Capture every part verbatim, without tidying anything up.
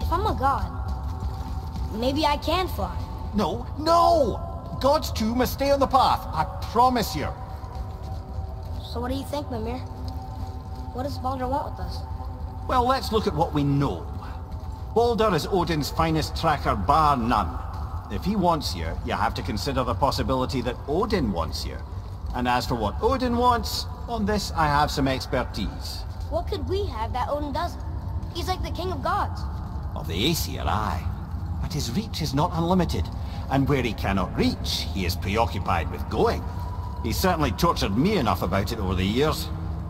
If I'm a god, maybe I can fly. No, no! Gods too must stay on the path, I promise you. So what do you think, Mimir? What does Baldur want with us? Well, let's look at what we know. Baldur is Odin's finest tracker bar none. If he wants you, you have to consider the possibility that Odin wants you. And as for what Odin wants, on this I have some expertise. What could we have that Odin doesn't? He's like the king of gods. Of the Aesir, aye. But his reach is not unlimited. And where he cannot reach, he is preoccupied with going. He's certainly tortured me enough about it over the years.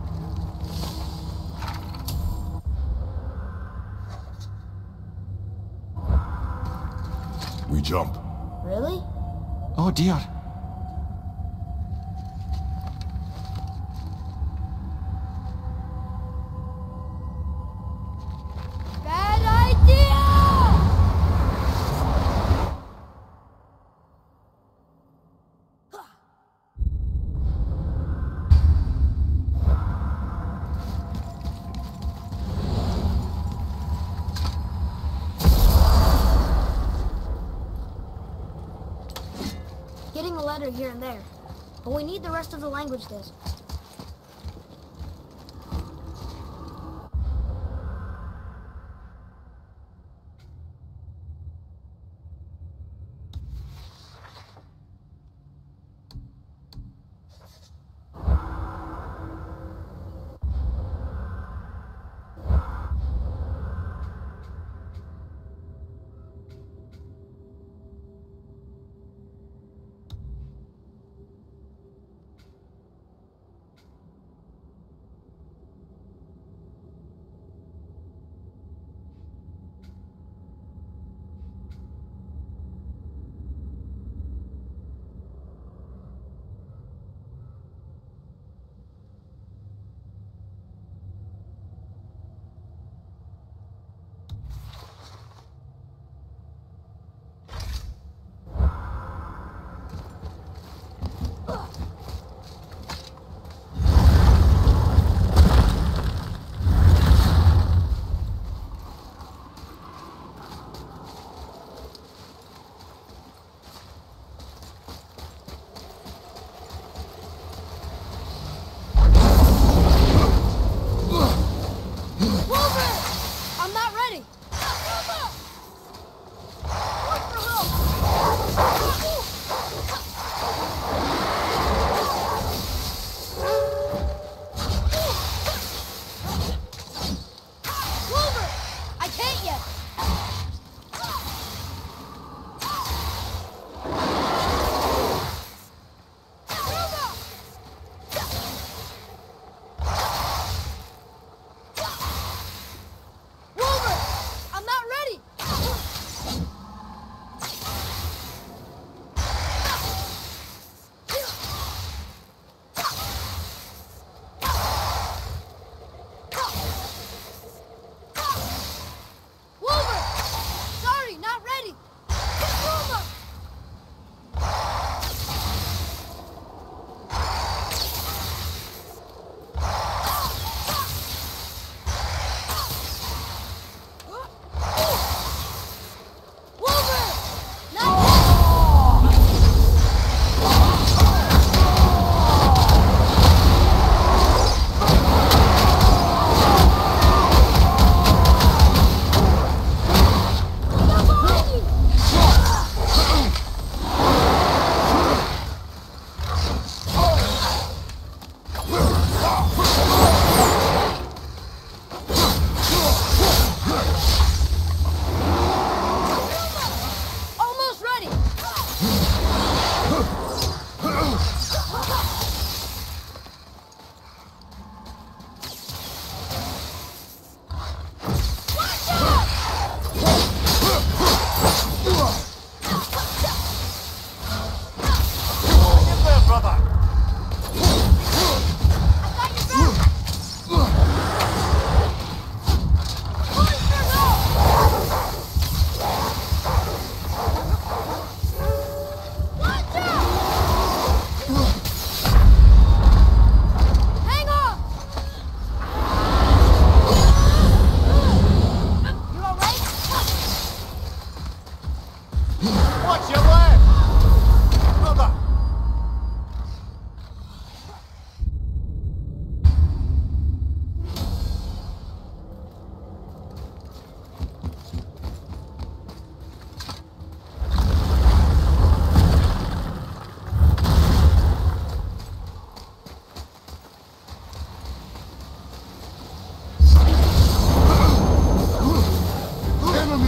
We jump. Really? Oh dear. Bad idea! Getting a letter here and there, but we need the rest of the language disc.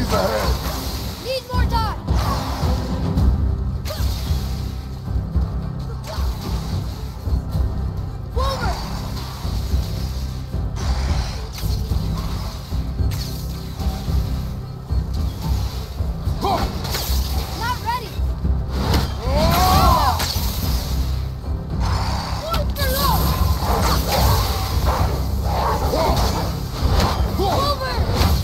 Keep ahead! Need more time! Forward! Not ready! One for low! Forward!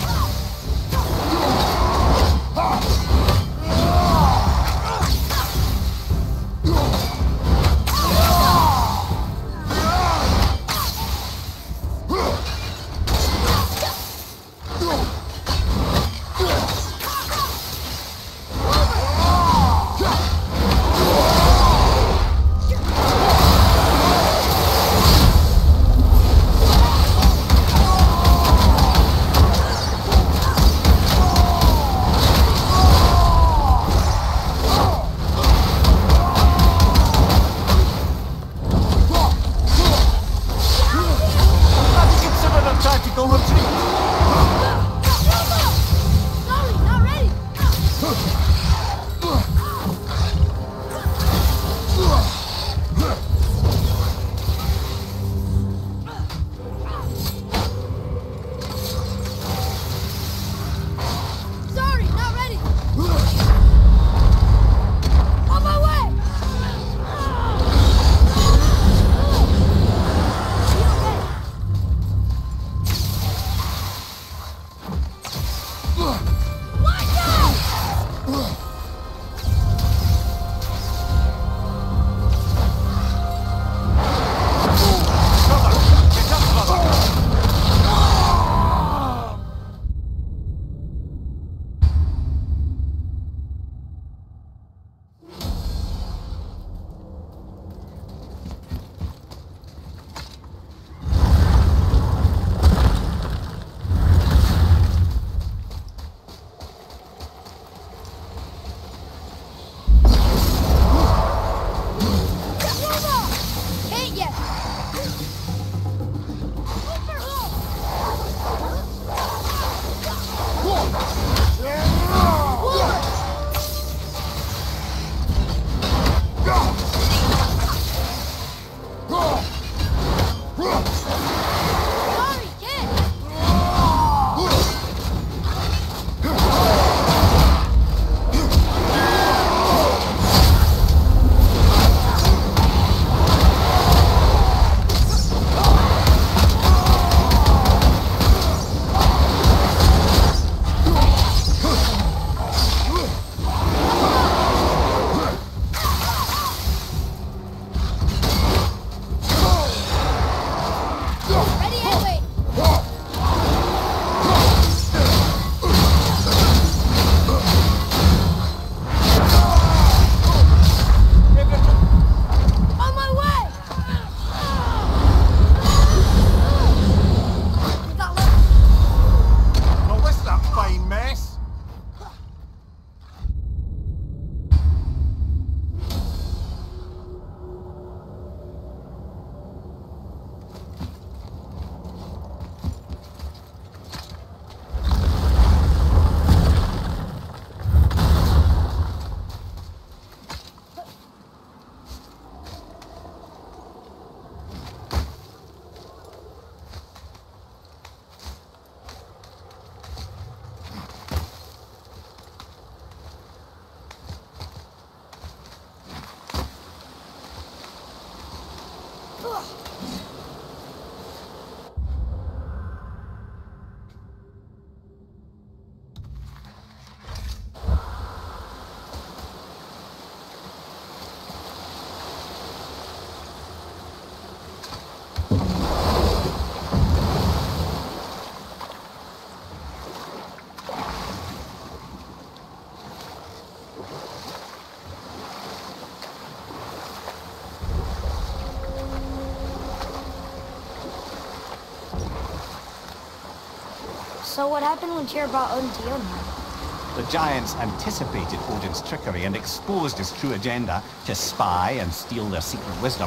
So what happened when Tyr brought Odin to Jotunheim? The giants anticipated Odin's trickery and exposed his true agenda to spy and steal their secret wisdom.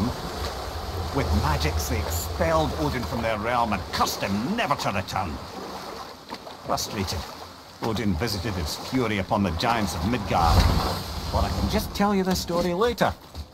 With magics, they expelled Odin from their realm and cursed him never to return. Frustrated, Odin visited his fury upon the giants of Midgard. But I can just tell you this story later.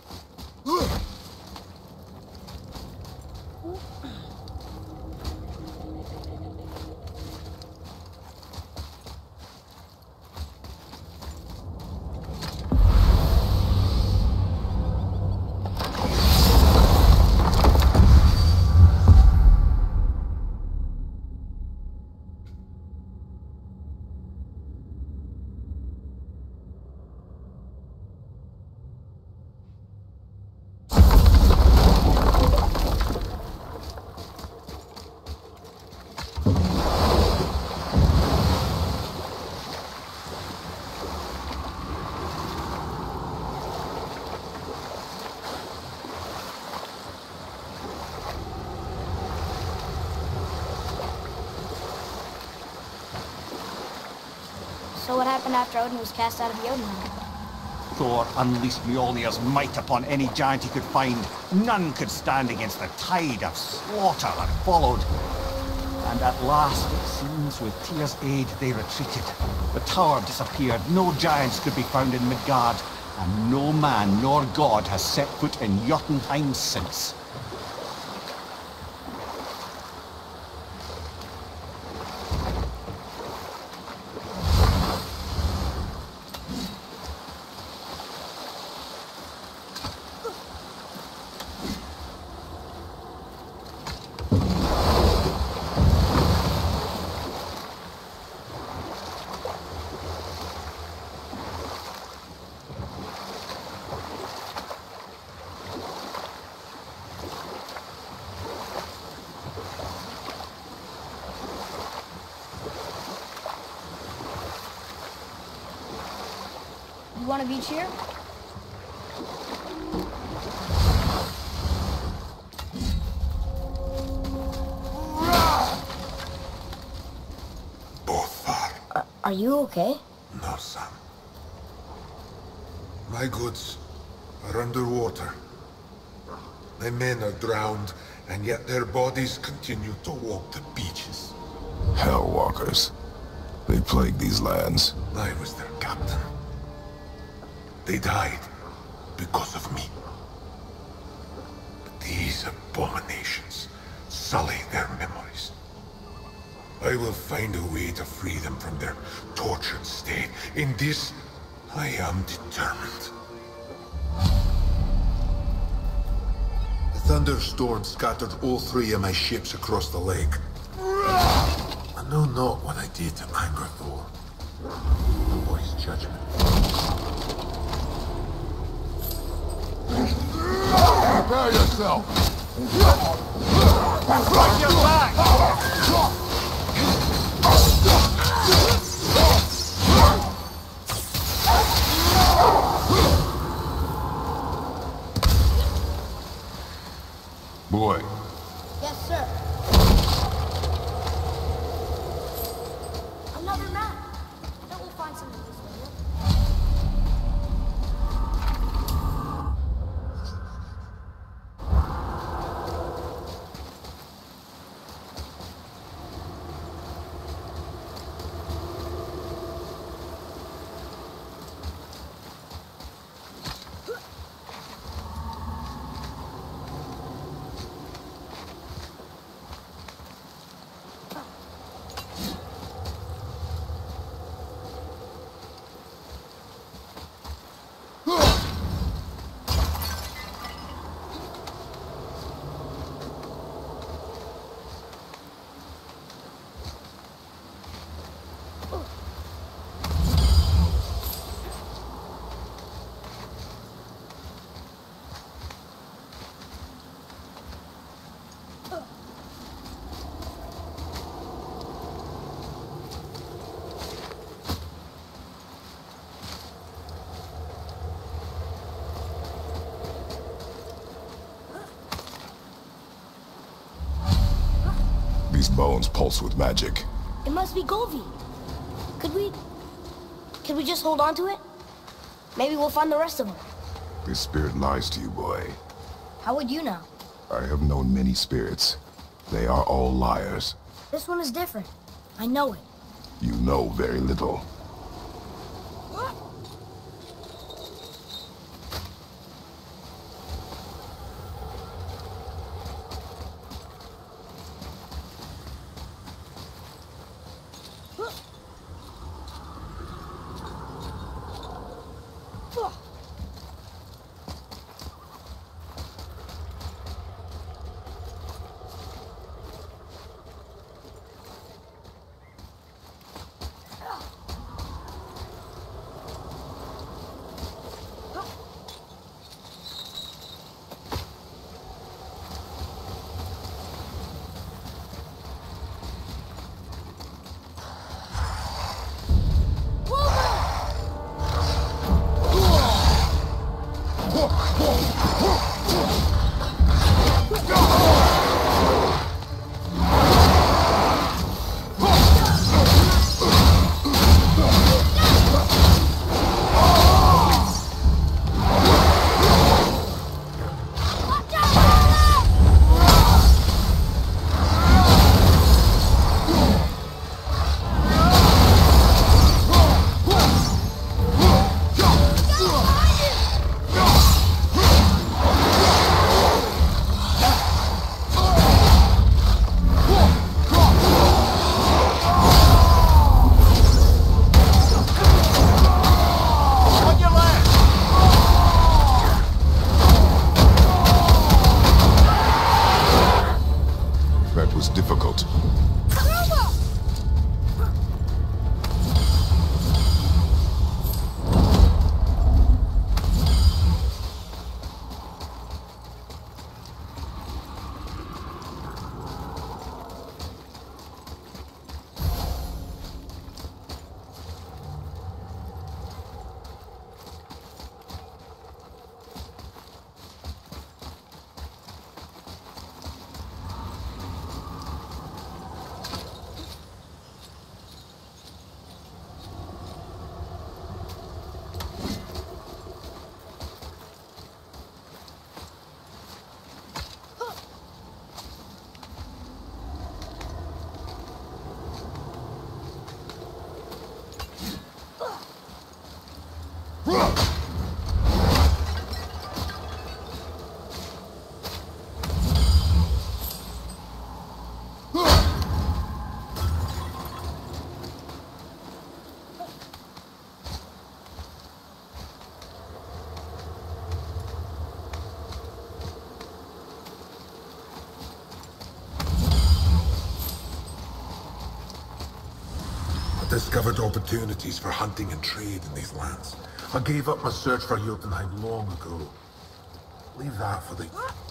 So what happened after Odin was cast out of Jotunheim? Thor unleashed Mjolnir's might upon any giant he could find. None could stand against the tide of slaughter that followed. And at last, it seems, with Tyr's aid, they retreated. The tower disappeared, no giants could be found in Midgard, and no man nor god has set foot in Jotunheim since. You want a beach here? Both are. Are, are you okay? No, son. My goods are underwater. My men are drowned, and yet their bodies continue to walk the beaches. Hellwalkers. They plague these lands. I was their captain. They died because of me. But these abominations sully their memories. I will find a way to free them from their tortured state. In this, I am determined. The thunderstorm scattered all three of my ships across the lake. I know not what I did to anger Thor, or his judgment. Prepare yourself! Watch your back! Boy. Yes, sir. Another map. Bet we'll find something useful here. These bones pulse with magic. It must be Golvi. Could we... Could we just hold on to it? Maybe we'll find the rest of them. This spirit lies to you, boy. How would you know? I have known many spirits. They are all liars. This one is different. I know it. You know very little. Discovered opportunities for hunting and trade in these lands. I gave up my search for Jotunheim long ago. Leave that for the...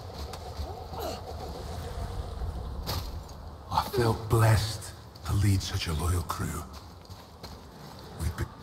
I felt blessed to lead such a loyal crew. We've been...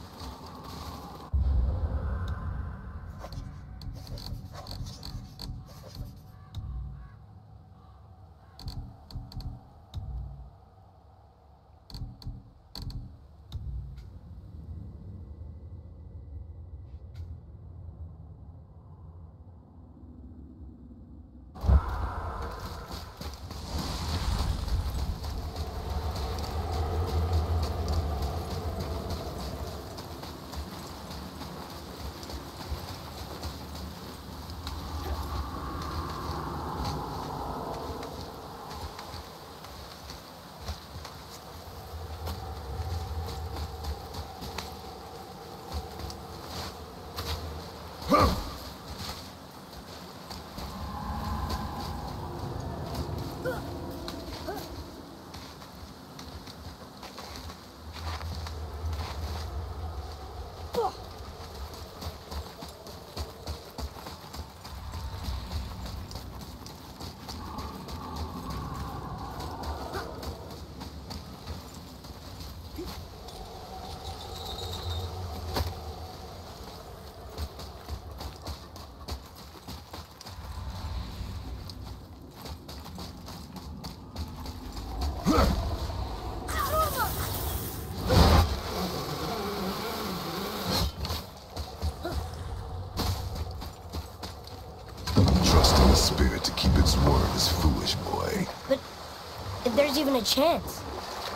Spirit to keep its word is foolish, boy. But if there's even a chance,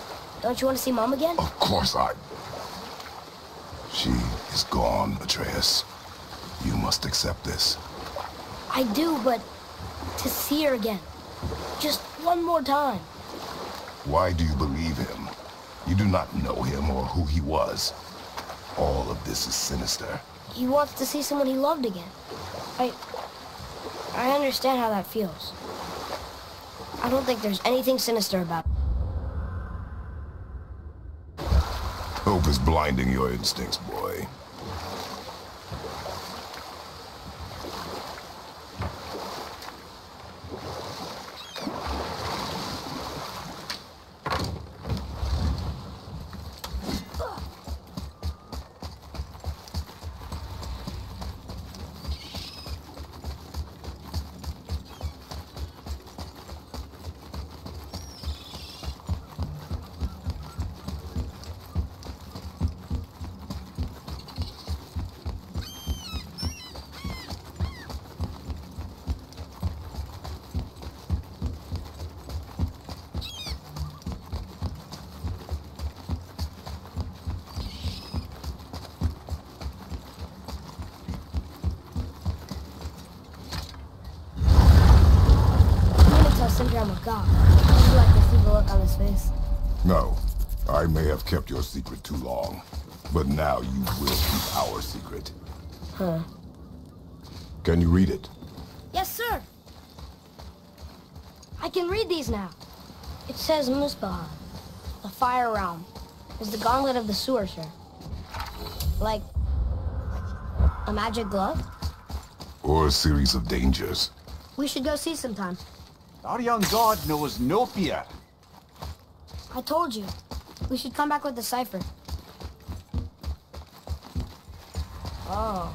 Don't you want to see Mom again? Of course I... She is gone, Atreus. You must accept this. I do, but to see her again. Just one more time. Why do you believe him? You do not know him or who he was. All of this is sinister. He wants to see someone he loved again. I... I understand how that feels. I don't think there's anything sinister about it. Hope is blinding your instincts, boy. I'm a god. Would you like to see the look on his face? No. I may have kept your secret too long. But now you will keep our secret. Huh. Can you read it? Yes, sir. I can read these now. It says Muspelheim, the fire realm, is the gauntlet of the sewer, sir. Like a magic glove? Or a series of dangers. We should go see sometime. Our young god knows no fear. I told you. We should come back with the cipher. Oh.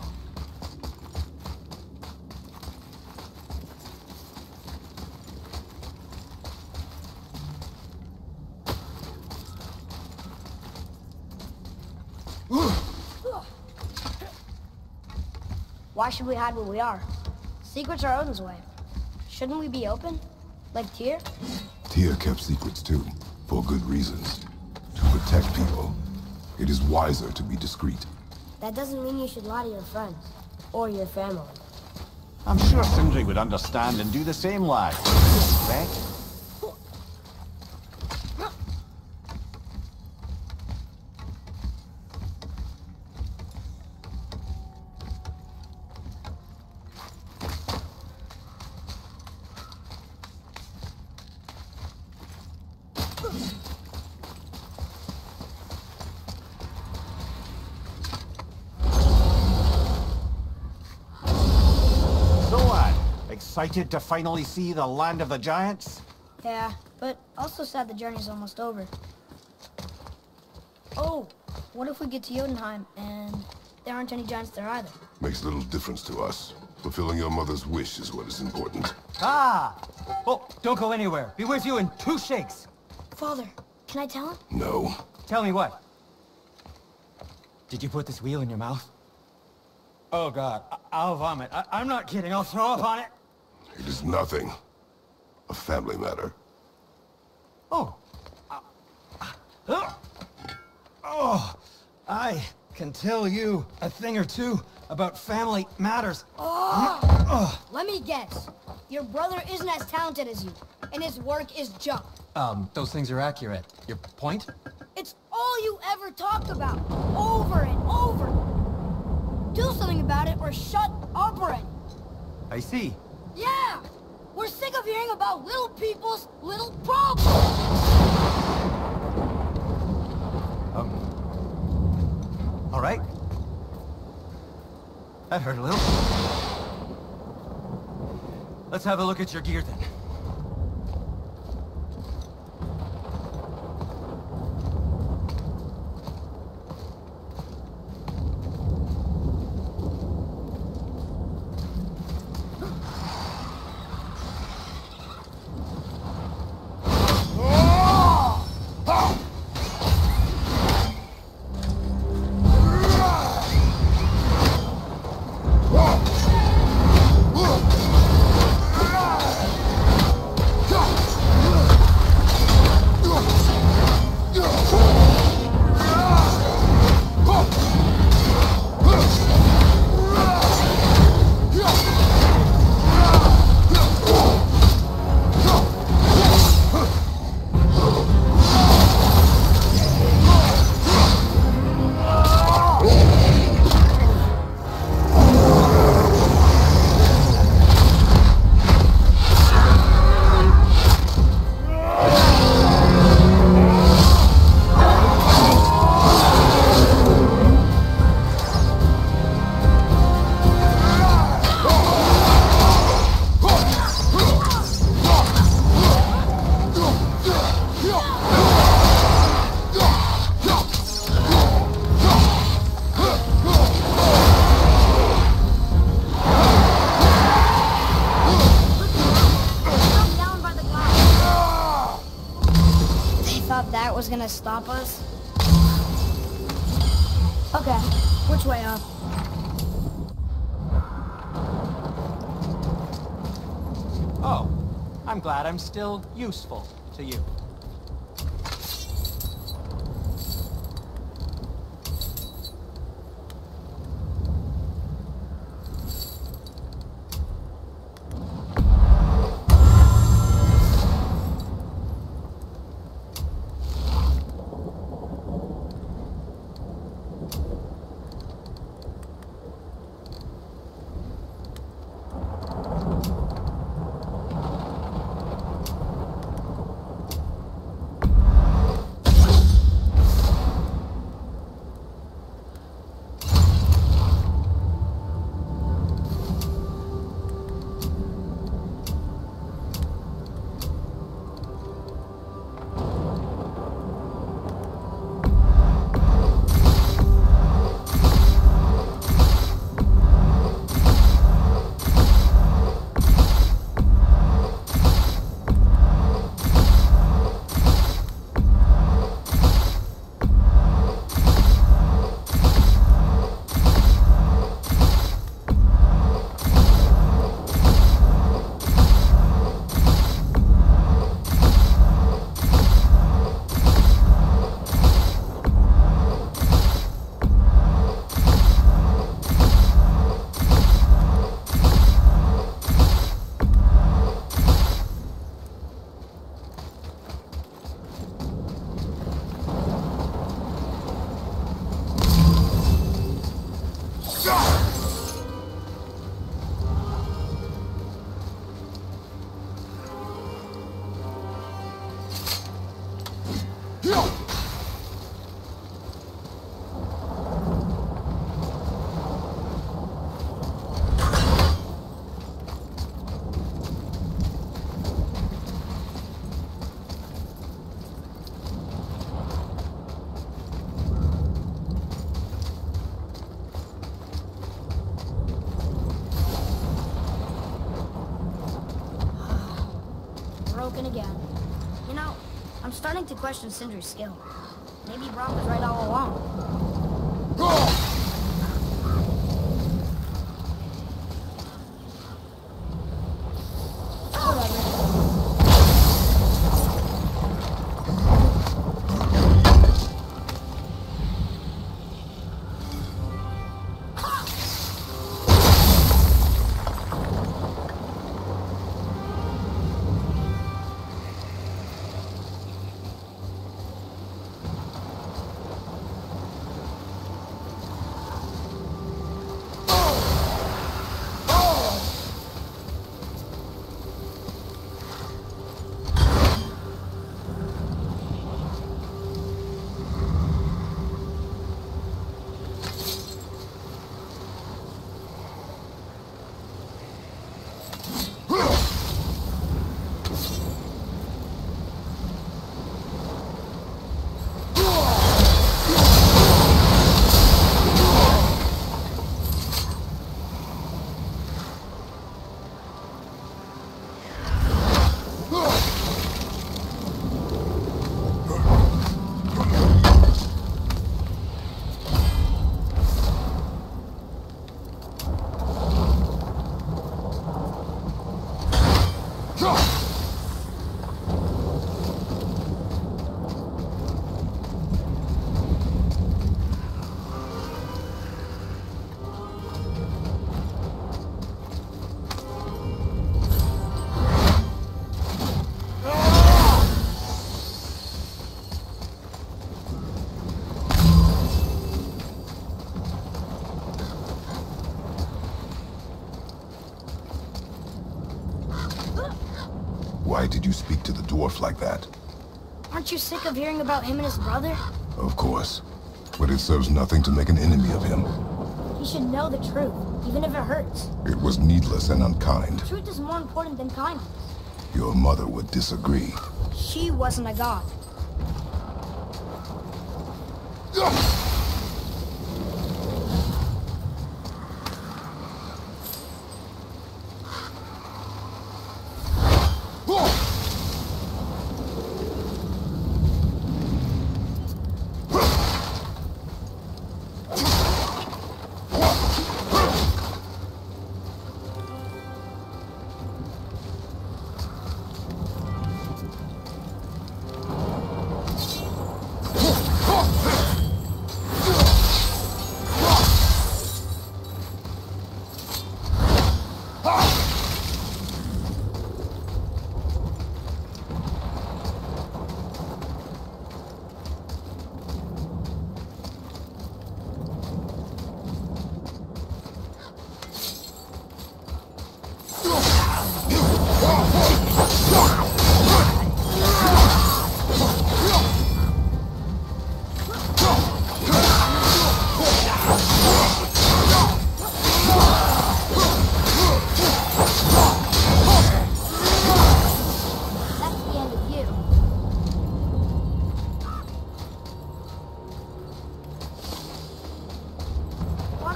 Why should we hide where we are? Secrets are Odin's way. Shouldn't we be open? Like Tyr? Tyr kept secrets too, for good reasons. To protect people, it is wiser to be discreet. That doesn't mean you should lie to your friends, or your family. I'm sure Sindri would understand and do the same, lad. Respect. Excited to finally see the land of the giants? Yeah, but also sad the journey's almost over. Oh, what if we get to Jotunheim and there aren't any giants there either? Makes little difference to us. Fulfilling your mother's wish is what is important. Ah! Oh, don't go anywhere. Be with you in two shakes. Father, can I tell him? No. Tell me what? Did you put this wheel in your mouth? Oh, God. I I'll vomit. I I'm not kidding. I'll throw up on it. It is nothing. A family matter. Oh. Uh, uh, oh. I can tell you a thing or two about family matters. Oh. Oh. Let me guess. Your brother isn't as talented as you, and his work is junk. Um, those things are accurate. Your point? It's all you ever talk about, over and over. Do something about it or shut up already. I see. Yeah! We're sick of hearing about little people's little problems! Um... All right. That hurt a little. Let's have a look at your gear then. guys stop us? Okay, which way up? Oh, I'm glad I'm still useful to you. Again. You know, I'm starting to question Sindri's skill. Maybe Brock was right all along. Why did you speak to the dwarf like that? Aren't you sick of hearing about him and his brother? Of course. But it serves nothing to make an enemy of him. He should know the truth, even if it hurts. It was needless and unkind. Truth is more important than kindness. Your mother would disagree. She wasn't a god.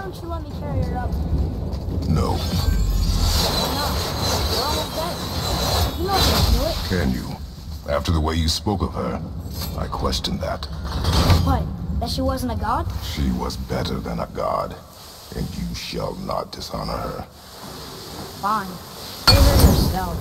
don't you let me carry her up? No. Why not? We're almost dead. You know I can do it. Can you? After the way you spoke of her, I question that. What? That she wasn't a god? She was better than a god, and you shall not dishonor her. Fine. Bring her yourself.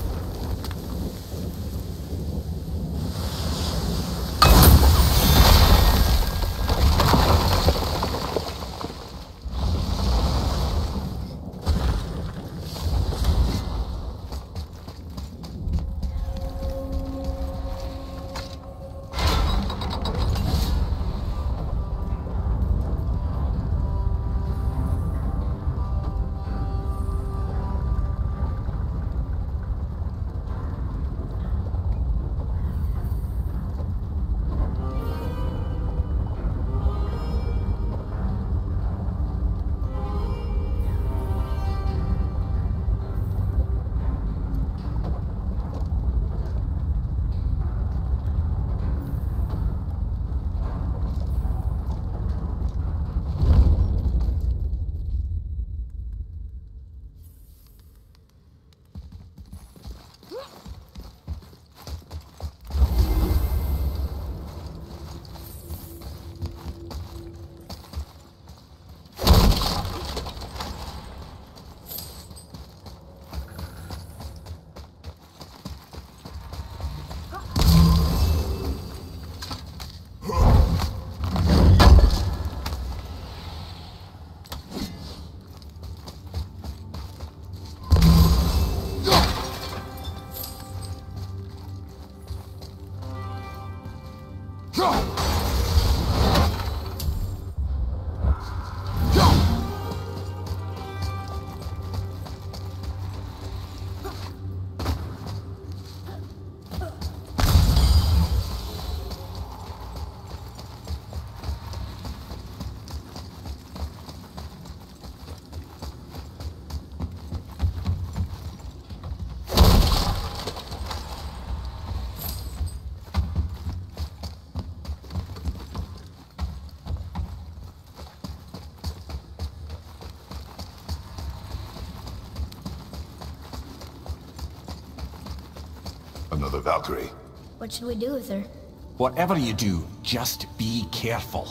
Another Valkyrie. What should we do with her? Whatever you do, just be careful.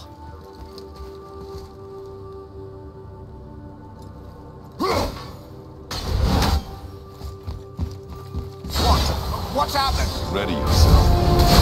What? What's happening? Ready yourself.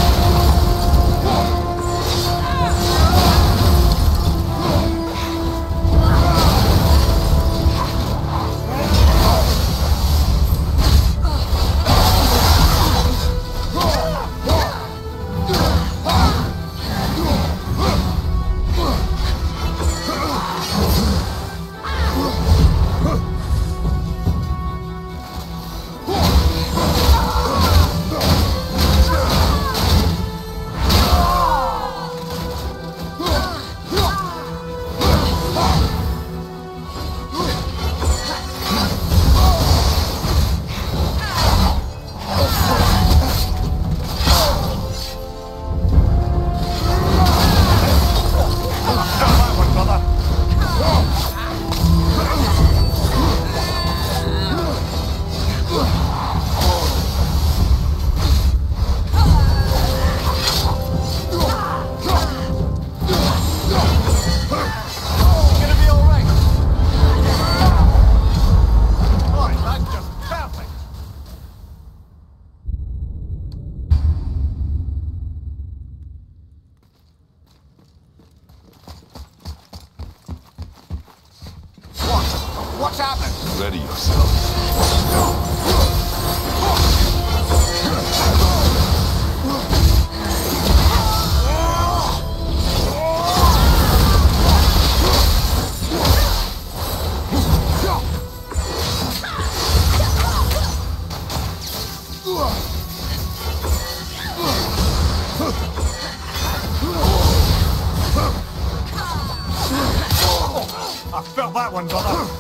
What's happening? Ready yourself. I felt that one, brother.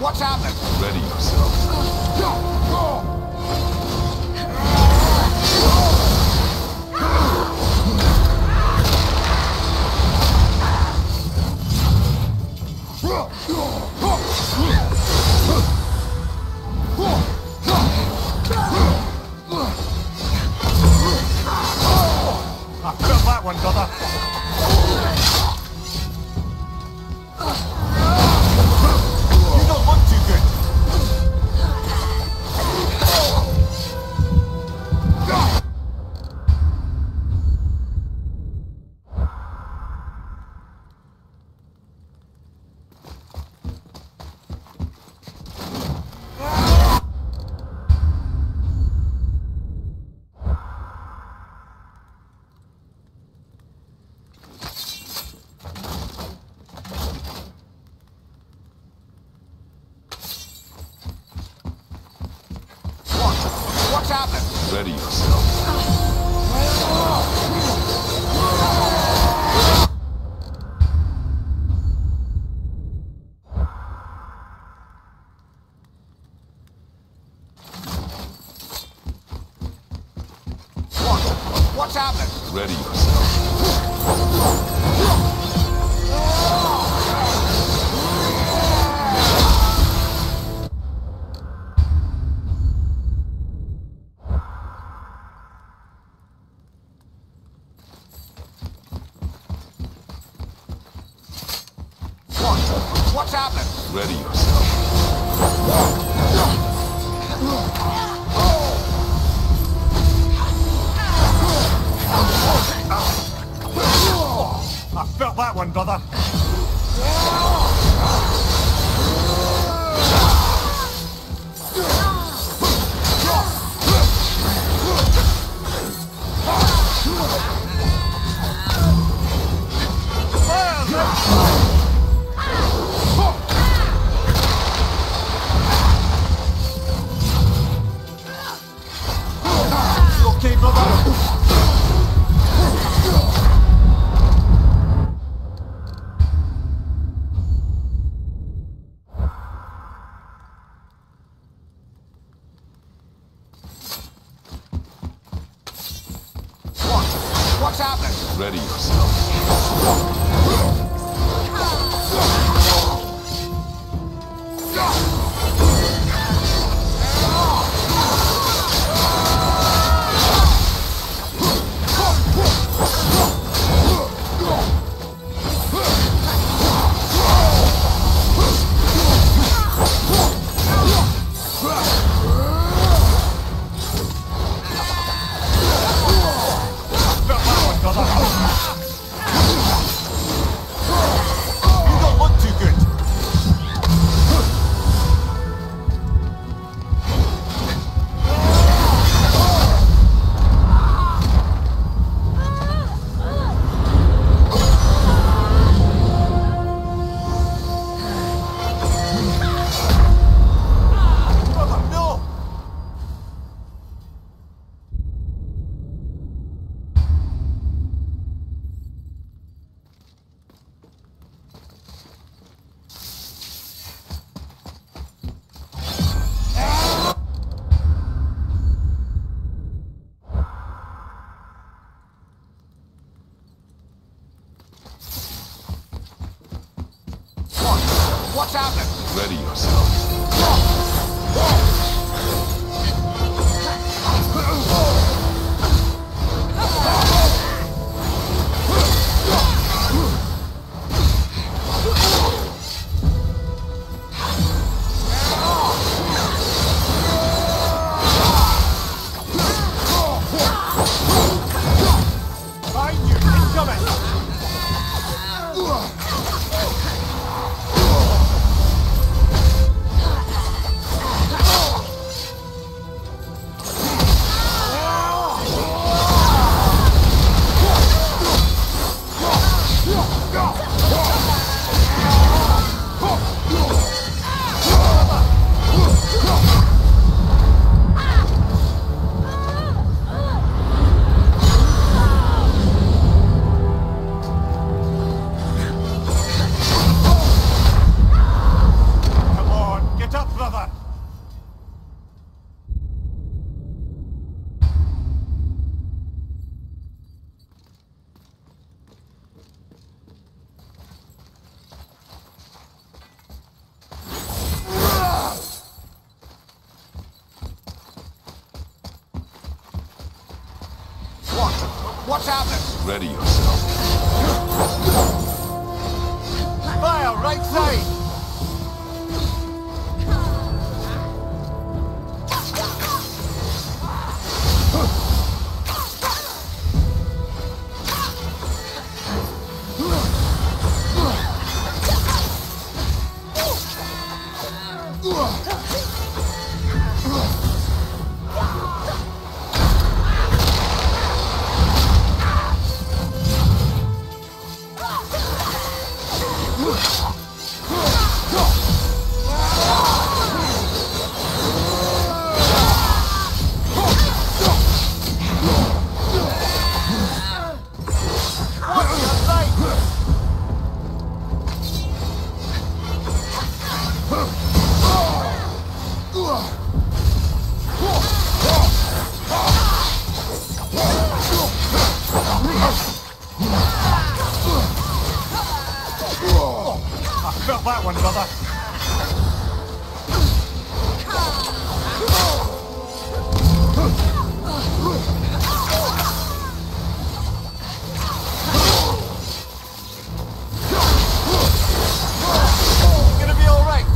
What's happening? Ready yourself. I felt that one, brother. You don't look too good. What's happening? Ready yourself. What? What's happening? Ready yourself. What's happening? Ready yourself. I felt that one, brother. Okay, brother. What? What's happening? Ready yourself. You don't look too good. Brother, no! What's happening? Ready yourself. Behind you, incoming! brother! What's happening? Ready yourself. Fire, right side! Felt that one, brother. Gonna be all right.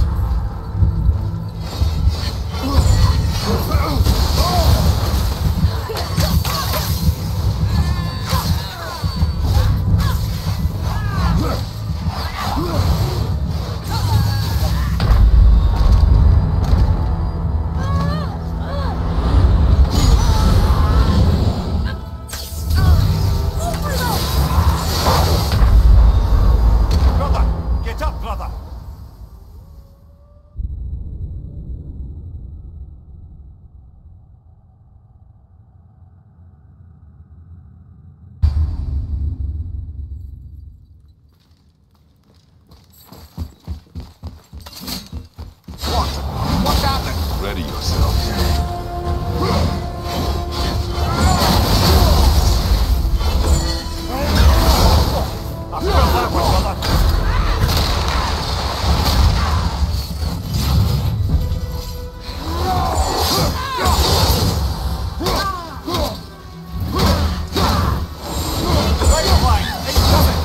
Ready yourself. I felt that one, brother. Right flank, incoming!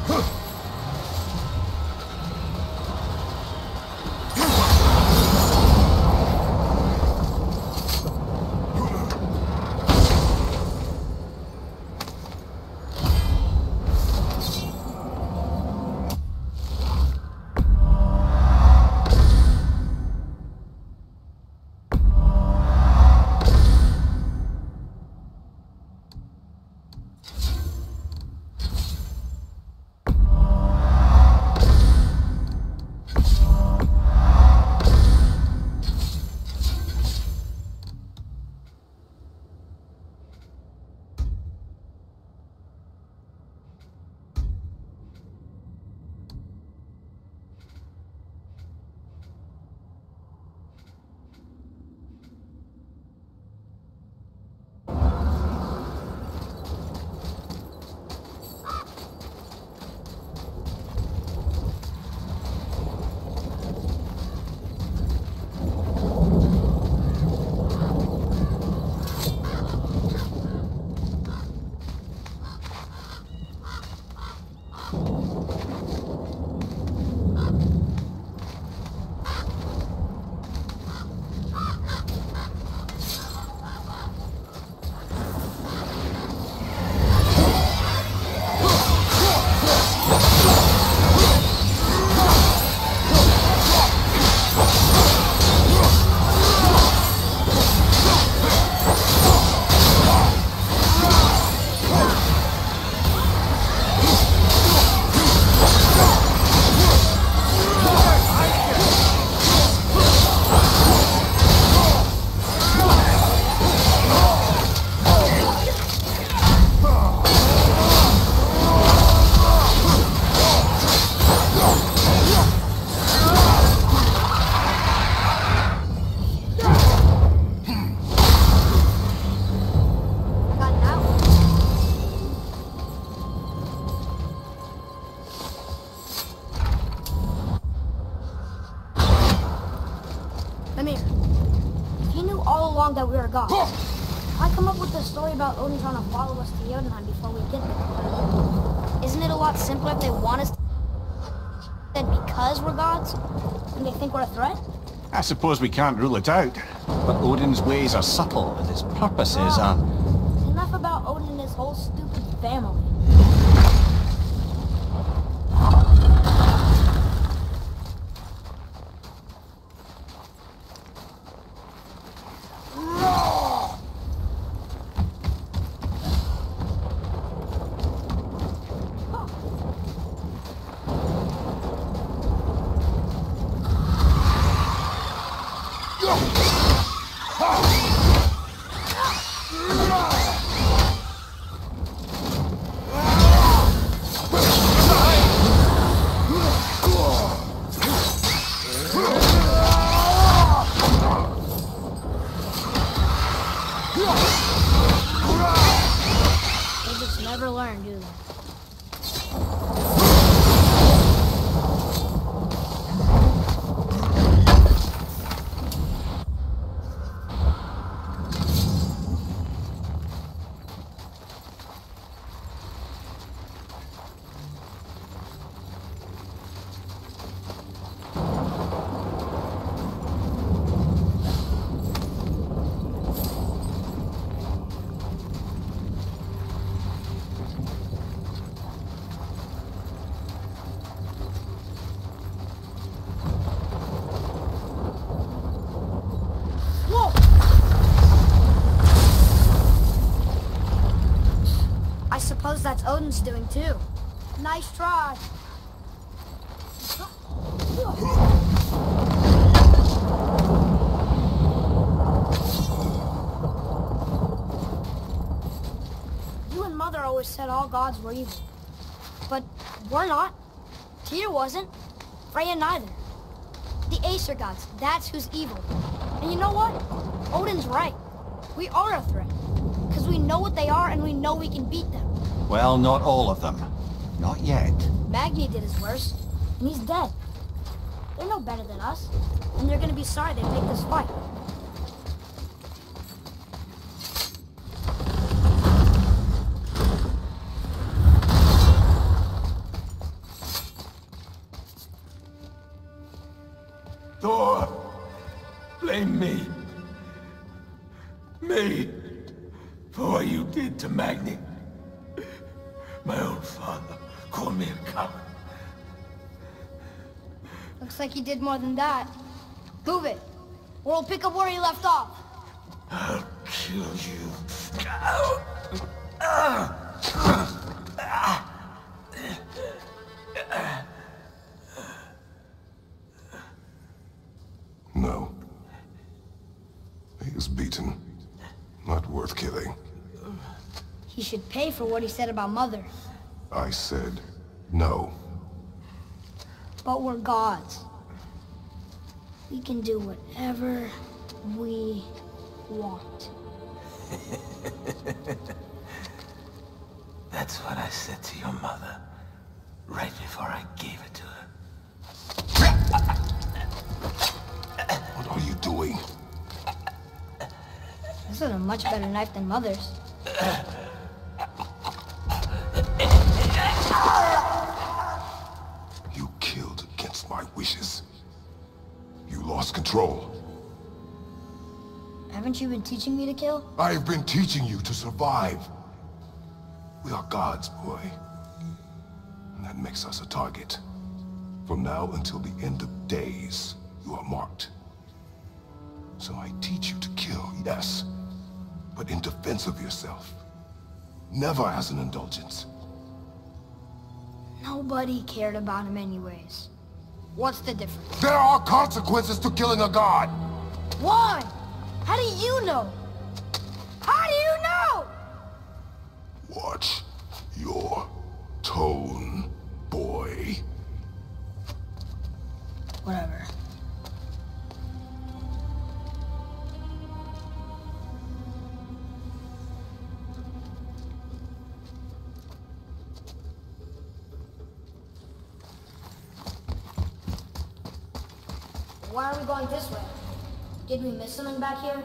That we were gods. Why come up with the story about Odin trying to follow us to Jotunheim before we get there? Isn't it a lot simpler if they want us dead because we're gods? And they think we're a threat? I suppose we can't rule it out. But Odin's ways are subtle, and his purposes are... Enough about Odin and his whole stupid family. That's Odin's doing too. Nice try. You and Mother always said all gods were evil. But we're not. Tyr wasn't. Freya neither. The Aesir gods, that's who's evil. And you know what? Odin's right. We are a threat. Because we know what they are and we know we can beat them. Well, not all of them. Not yet. Magni did his worst, and he's dead. They're no better than us, and they're gonna be sorry they picked this fight. blame me. Me. For what you did to Magni. My own father called me a coward. Looks like he did more than that. Move it, or we'll pick up where he left off. I'll kill you. No. He is beaten. Not worth killing. He should pay for what he said about Mother. I said no. But we're gods. We can do whatever we want. That's what I said to your mother, right before I gave it to her. What are you doing? This is a much better knife than Mother's. You killed against my wishes. You lost control. Haven't you been teaching me to kill? I've been teaching you to survive. We are gods, boy. And that makes us a target. From now until the end of days, you are marked. So I teach you to kill, yes, but in defense of yourself. Never as an indulgence. Nobody cared about him anyways. What's the difference? There are consequences to killing a god! Why? How do you know? How do you know? Watch your tone, boy. Whatever. Why are we going this way? Did we miss something back here?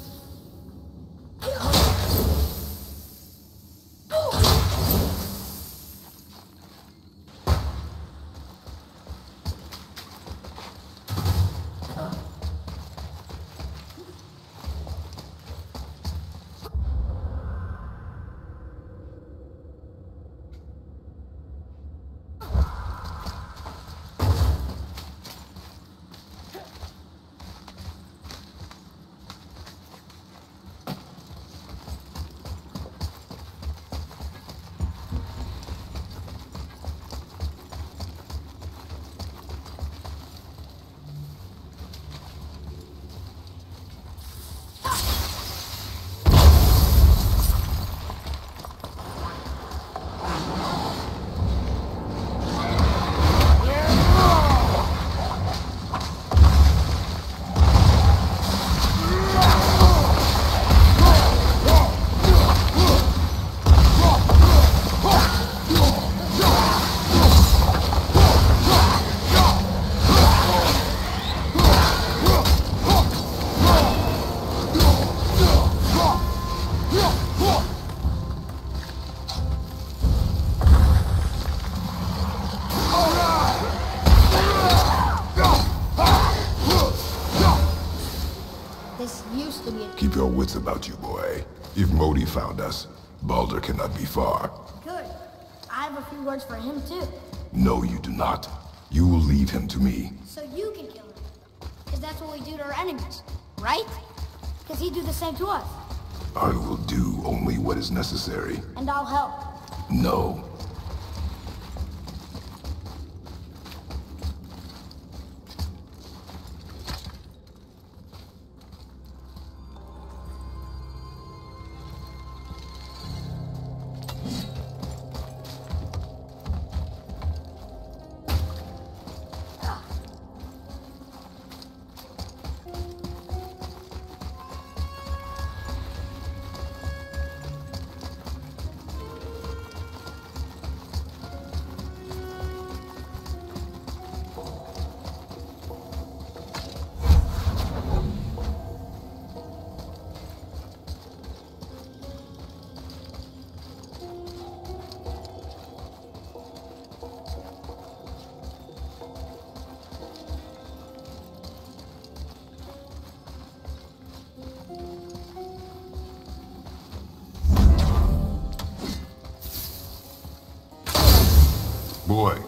Keep your wits about you, boy. If Modi found us, Baldur cannot be far. Good. I have a few words for him, too. No, you do not. You will leave him to me. So you can kill him. Because that's what we do to our enemies, right? Because he'd do the same to us. I will do only what is necessary. And I'll help. No. Boy.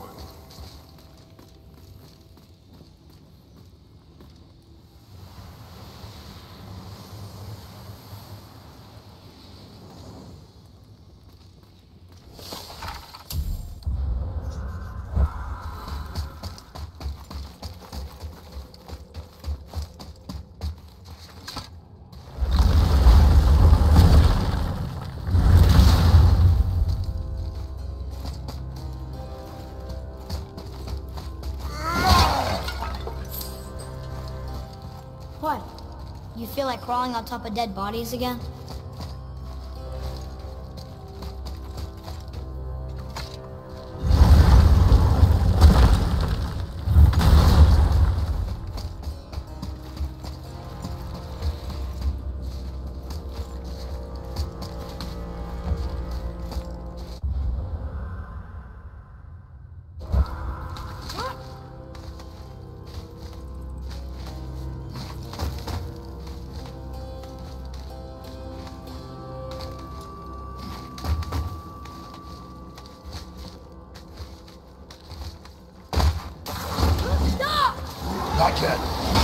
What? You feel like crawling on top of dead bodies again? Not yet.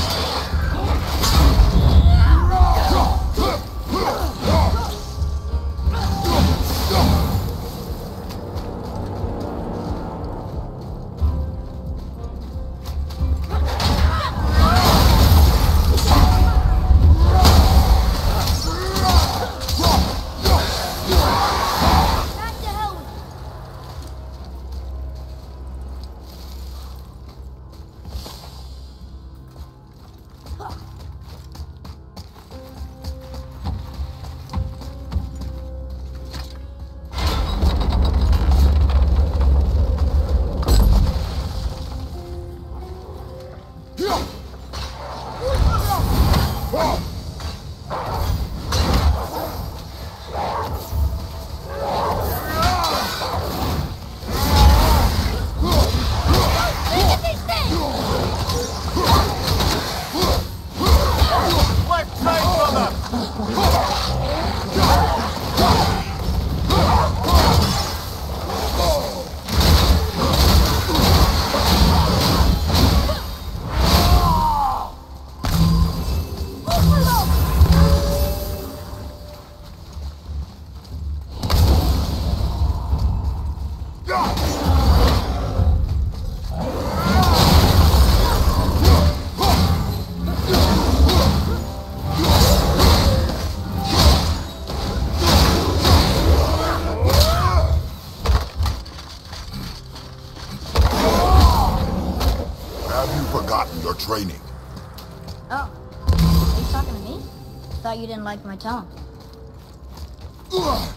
Training. Oh. Are you talking to me? Thought you didn't like my tone. Ugh.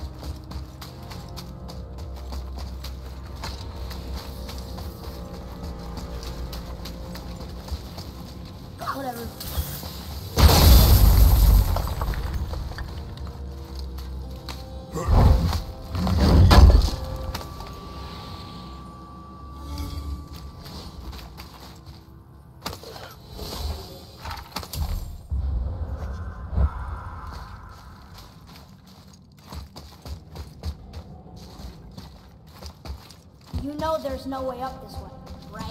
Whatever. You know there's no way up this way, right?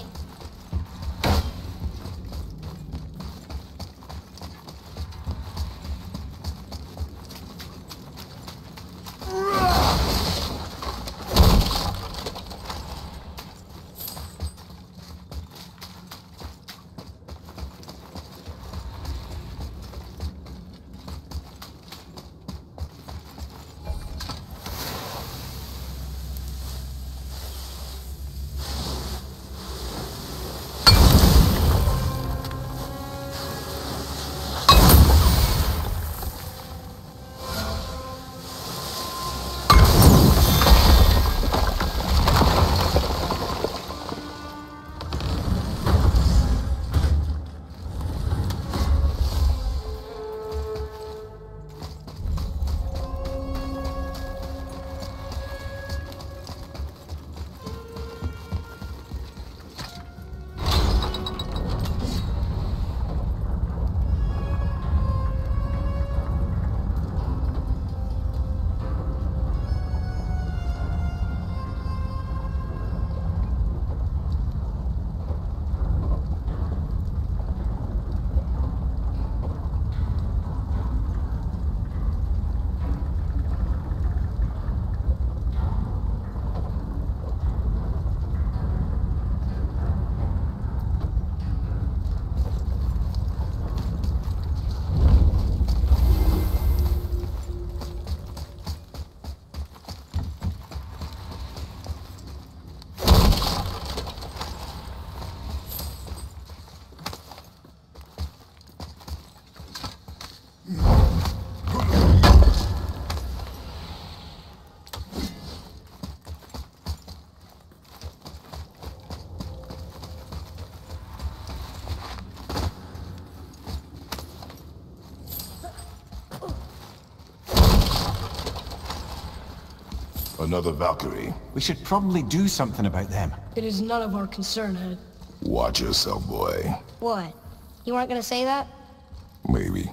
Another Valkyrie. We should probably do something about them. It is none of our concern, Head. Watch yourself, boy. What? You weren't gonna say that? Maybe.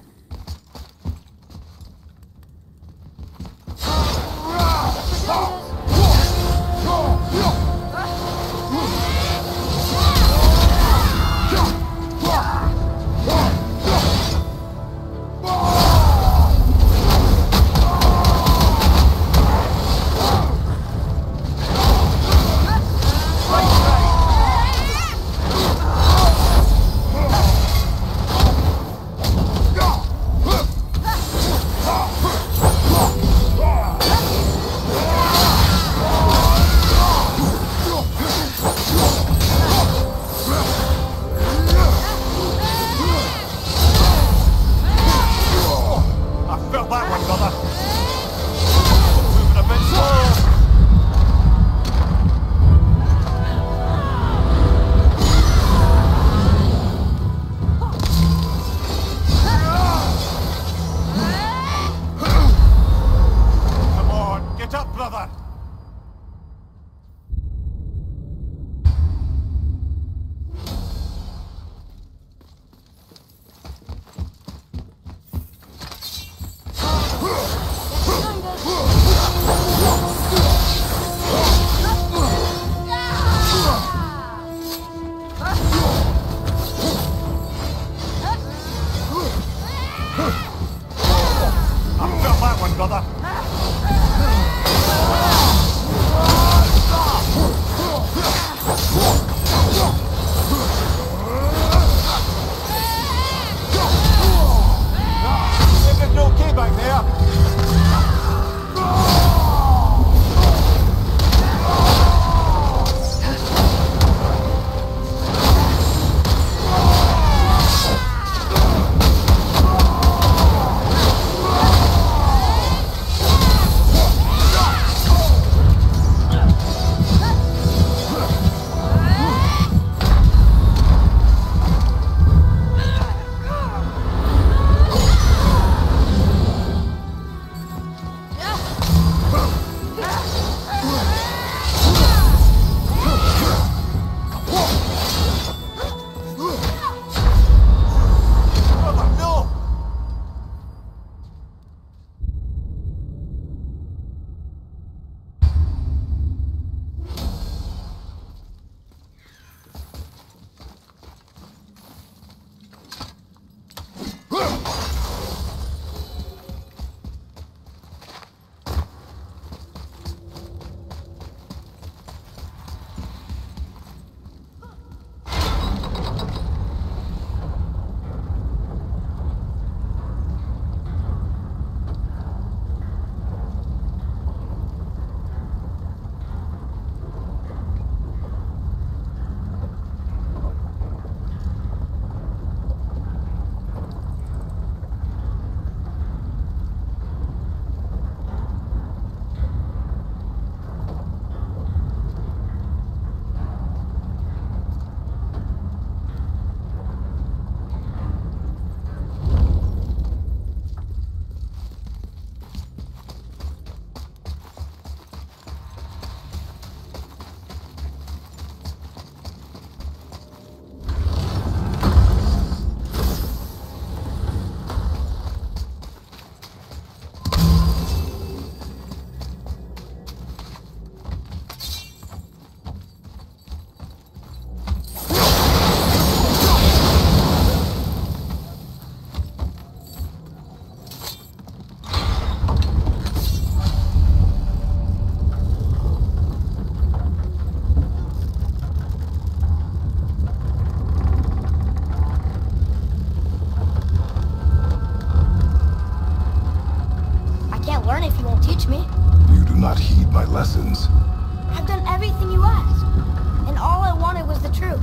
lessons. I've done everything you asked, and all I wanted was the truth.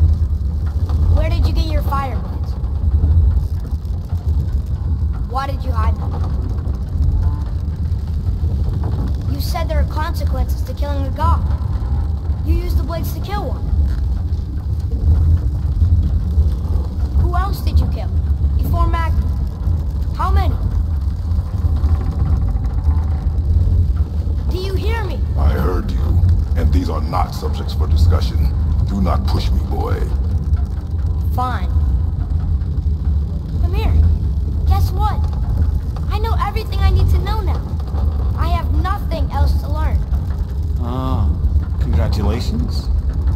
Where did you get your fire blades? Why did you hide them? You said there are consequences to killing a god. You used the blades to kill one. Who else did you kill? Before Magma? How many? Do you hear me? subjects for discussion. Do not push me, boy. Fine. Come here. Guess what? I know everything I need to know now. I have nothing else to learn. Ah, congratulations.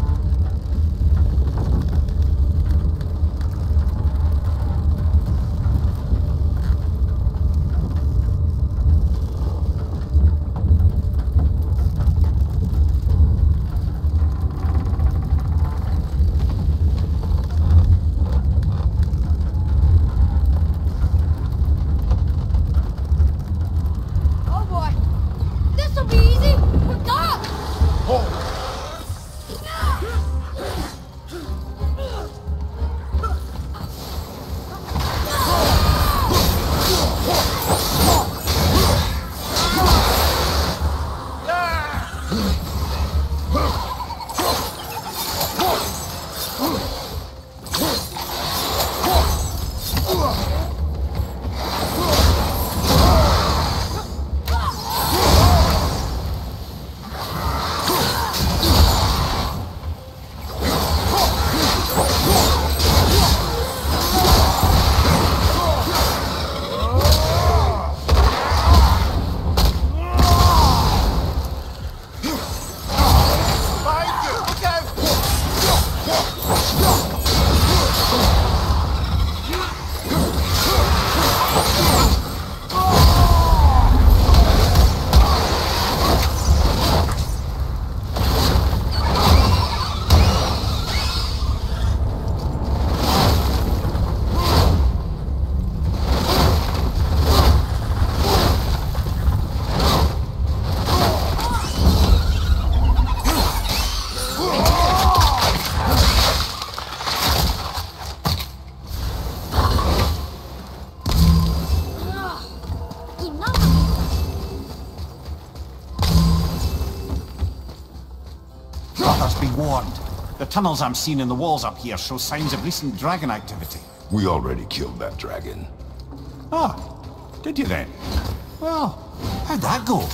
Be warned. The tunnels I'm seeing in the walls up here show signs of recent dragon activity. We already killed that dragon. Ah, did you then? Well, how'd that go?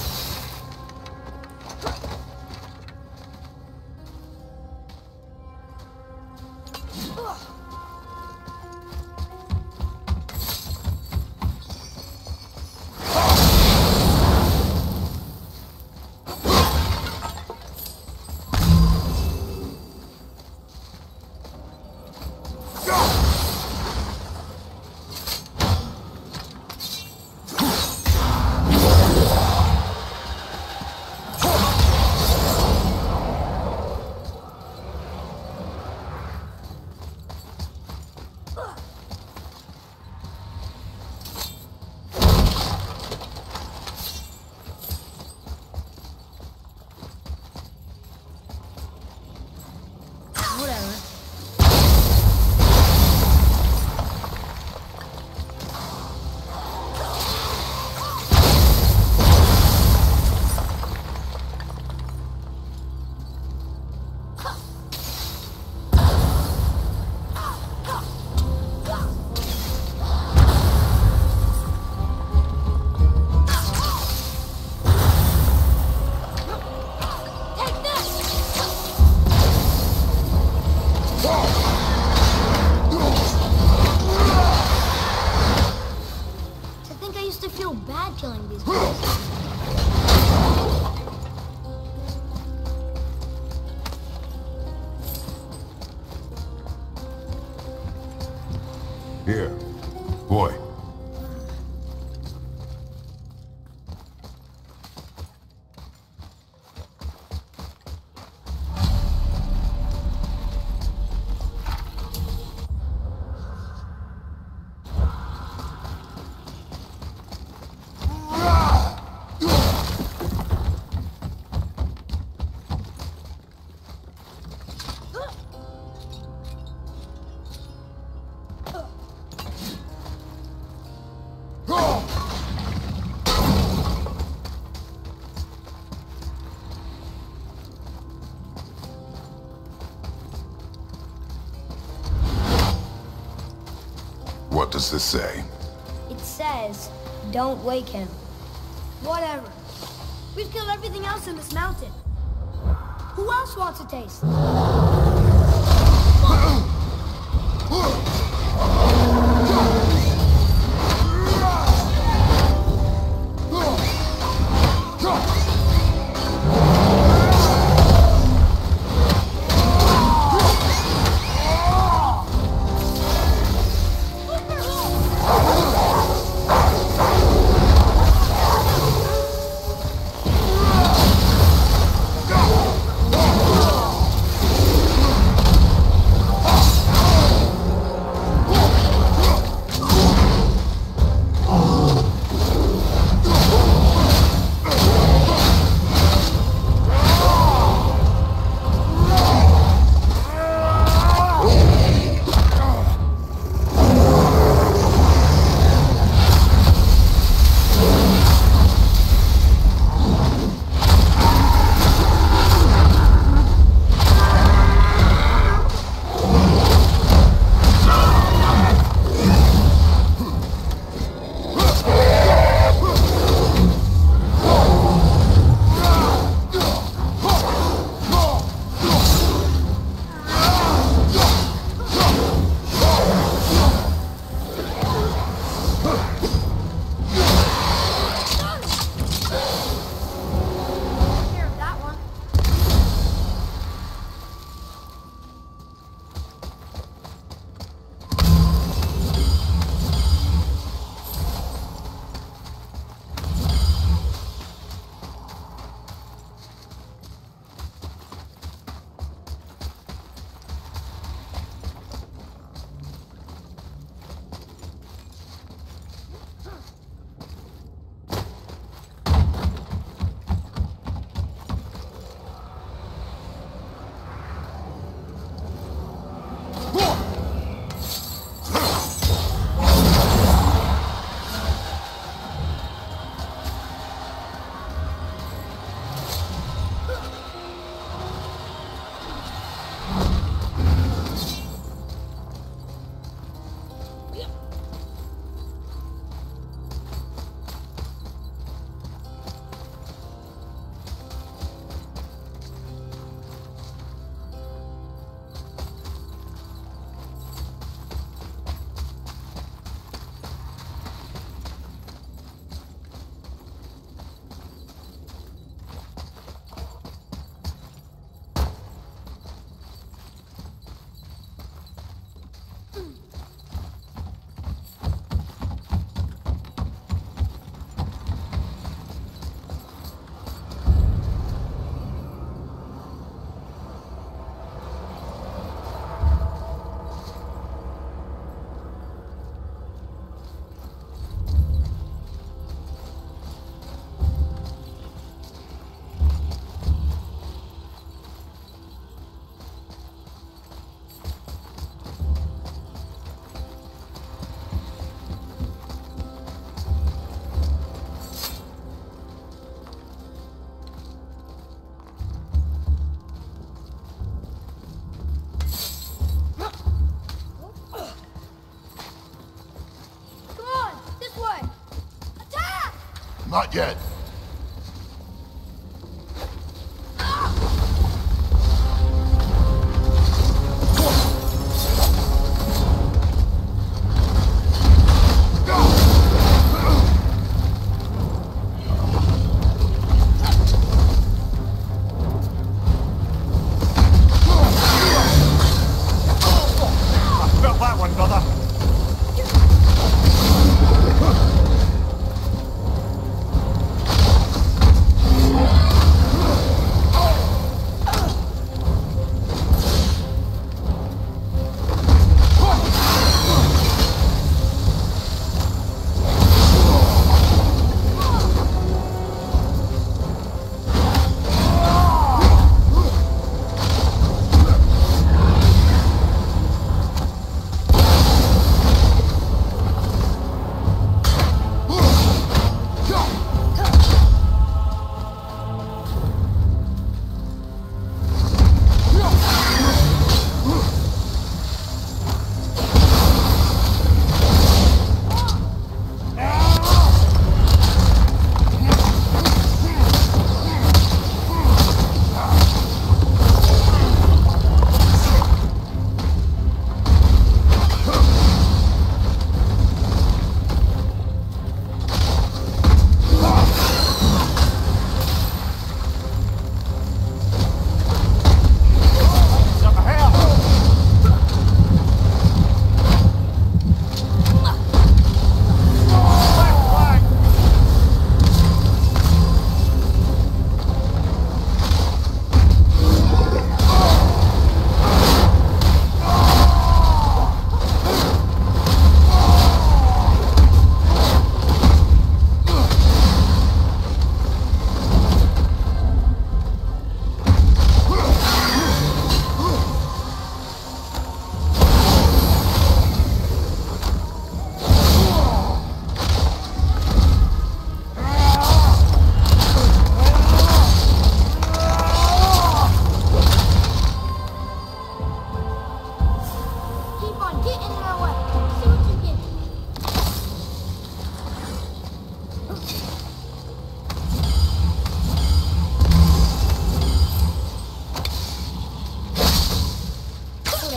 Here, boy. What does this say? It says, don't wake him. Whatever. We've killed everything else in this mountain. Who else wants a taste? Not yet.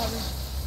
whatever.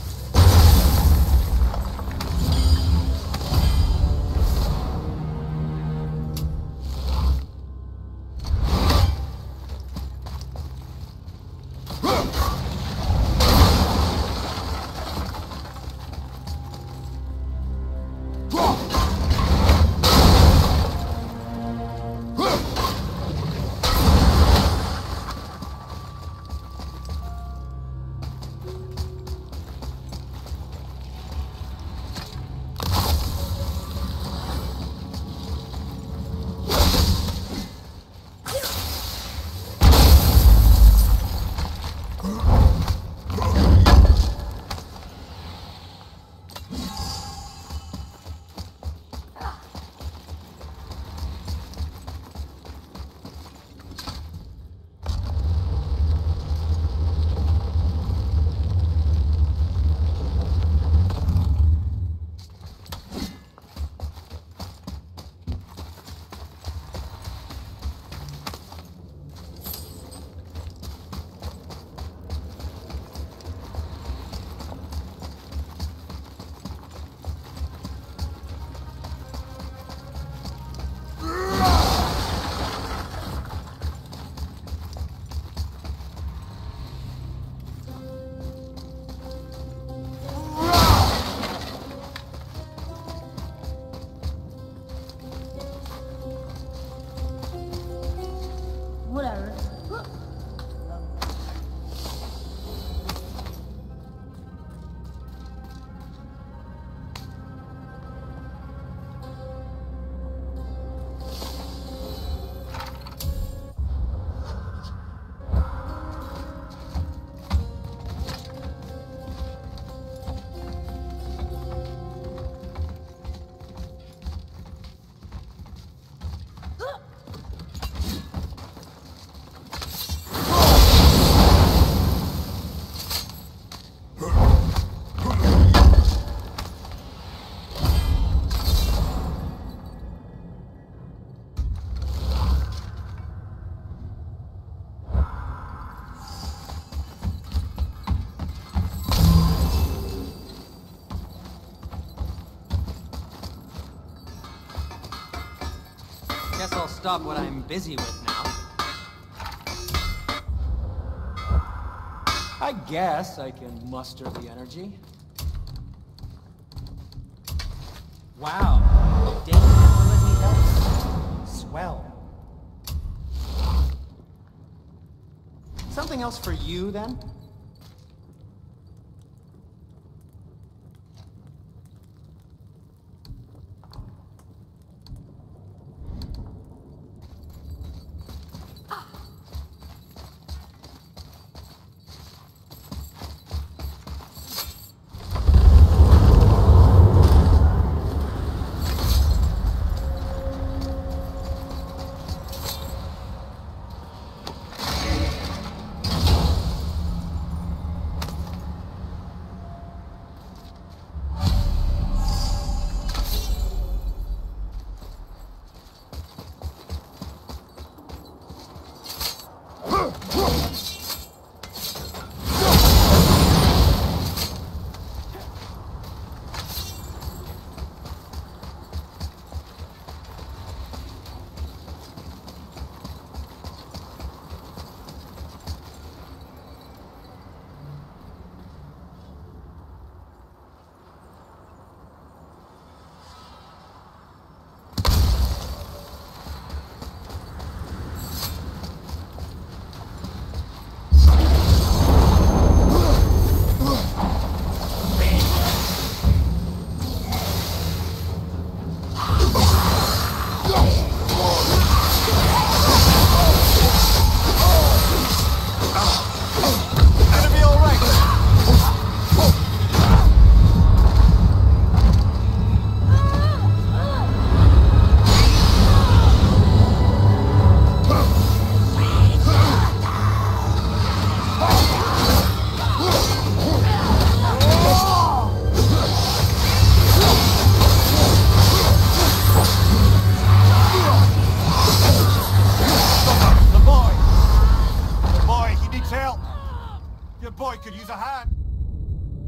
Whatever. Guess I'll stop what I'm busy with now. I guess I can muster the energy. Wow. Dang, never let me help. Swell. Something else for you, then? Your boy could use a hand.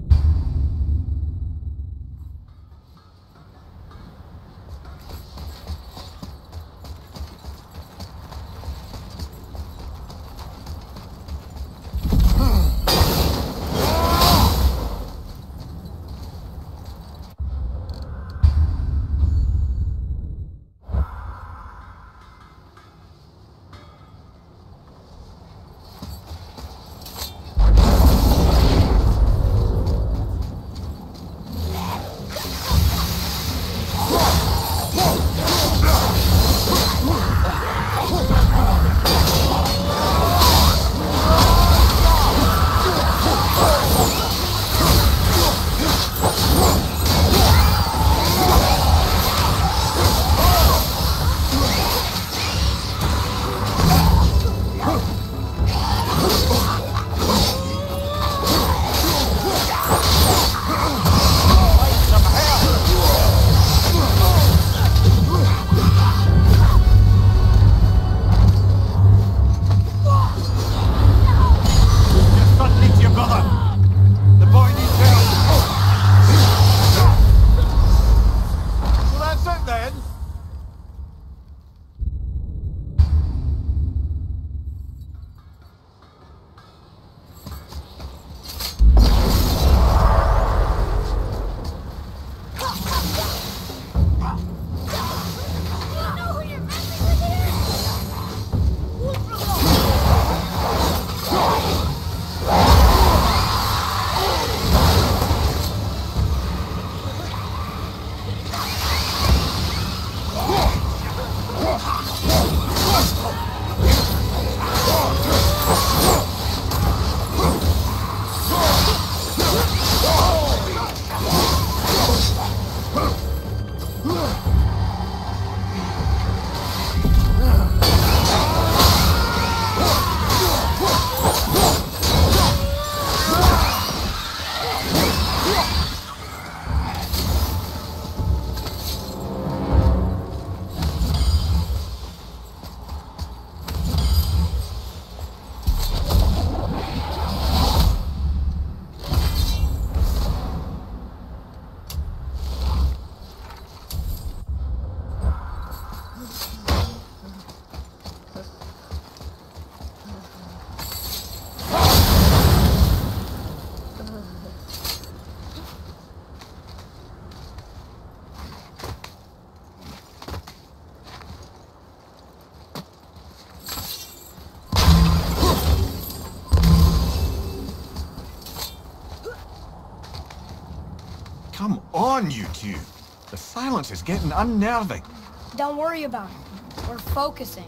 Come on, you two. The silence is getting unnerving. Don't worry about it. We're focusing.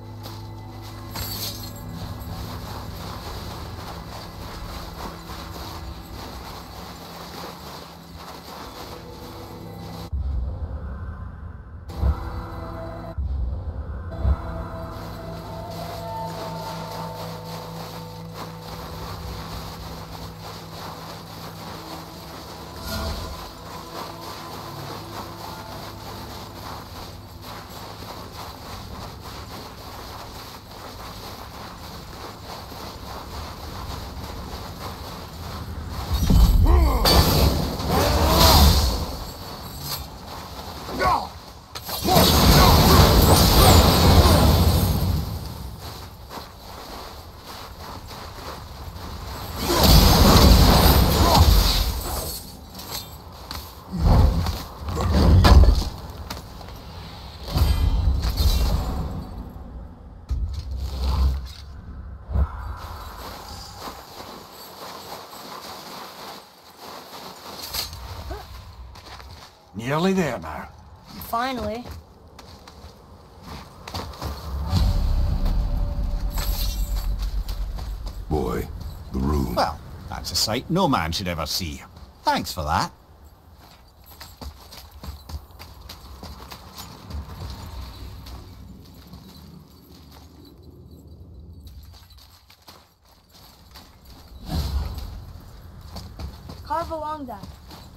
Nearly there now. Finally. Boy, the room. Well, that's a sight no man should ever see. Thanks for that. Carve along that.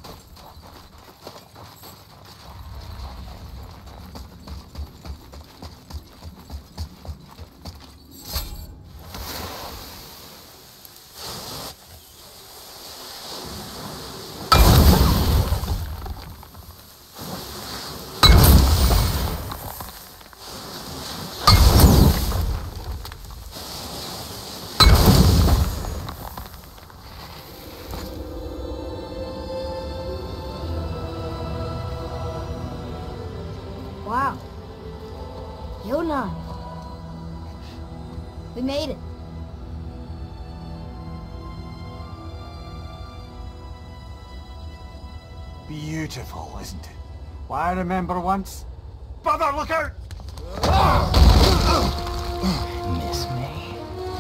Wow. Yonan. We made it. Beautiful, isn't it? Why, I remember once... Brother, look out! Miss me?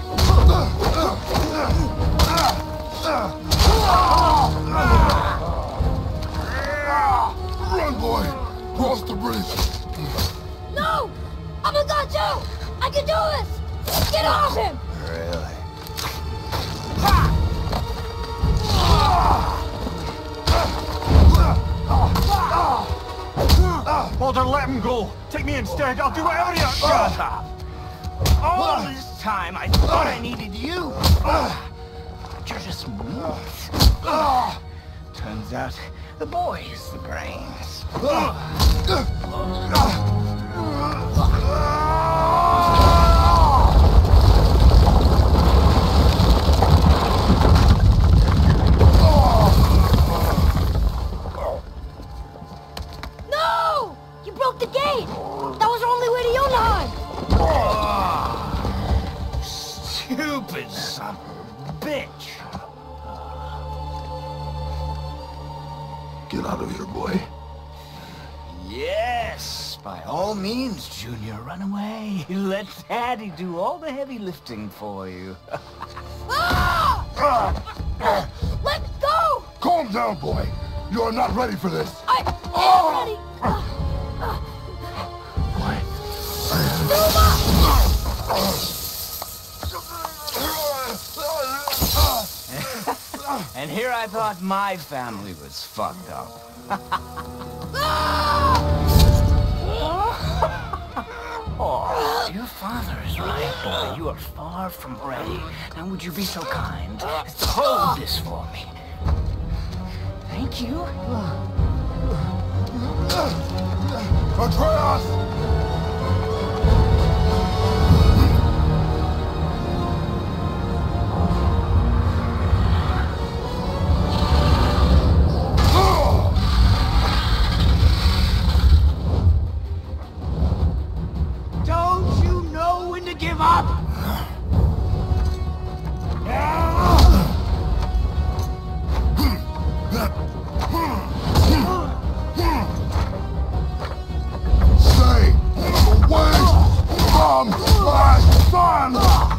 Run, boy! Cross the bridge! No! I'm a god too! I can do this! Get off him! Really? Baldur, let him go! Take me instead, I'll do whatever you... Shut up! All this time I thought I needed you. But you're just meat. Turns out the boy is the brains. No! You broke the gate! That was our only way to Jotunheim! Oh, stupid son of a bitch. Get out of here, boy. Yes, by all means, Junior, run away. Let Daddy do all the heavy lifting for you. Ah! Let go! Calm down, boy. You are not ready for this. I am ready! And here I thought my family was fucked up. Oh, your father is right, boy. You are far from ready. Now would you be so kind as to hold this for me? Thank you. Atreus! Don't you know when to give up? Stay away from my son!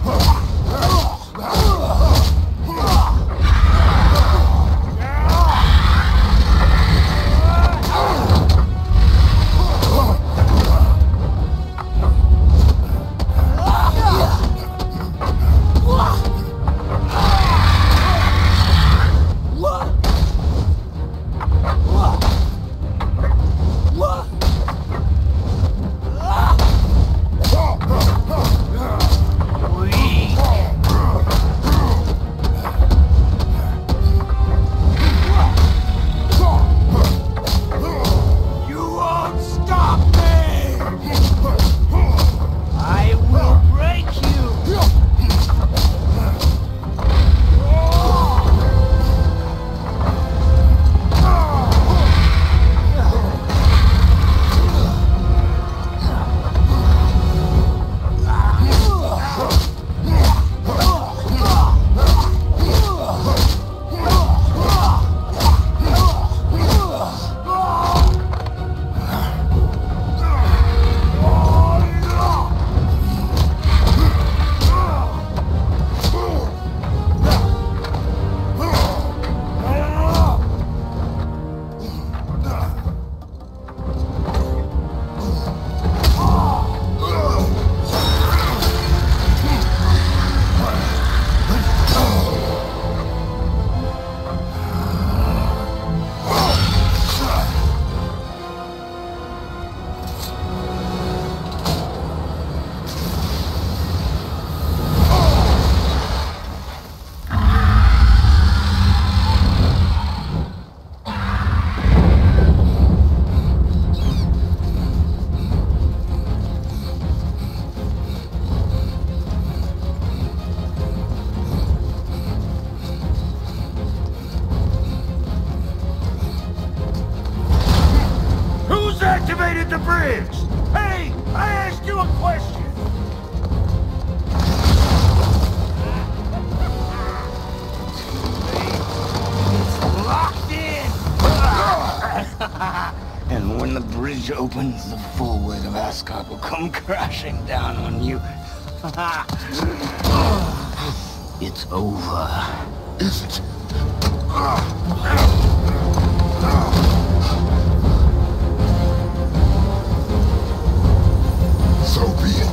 Activated the bridge! Hey, I asked you a question! It's locked in! And when the bridge opens, the full weight of Asgard will come crashing down on you. It's over. Is it? So be it.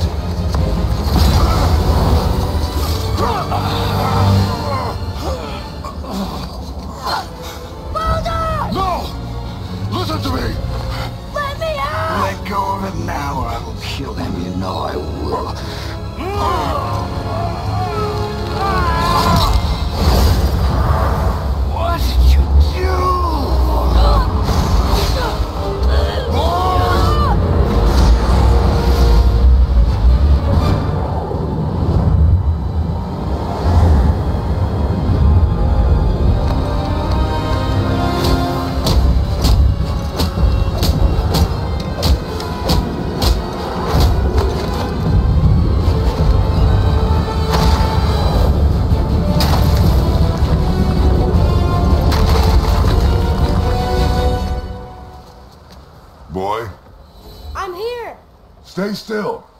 Baldur! No! Listen to me! Let me out! Let go of it now or I will kill him. You know I will. What did you do? Boy, I'm here! stay still.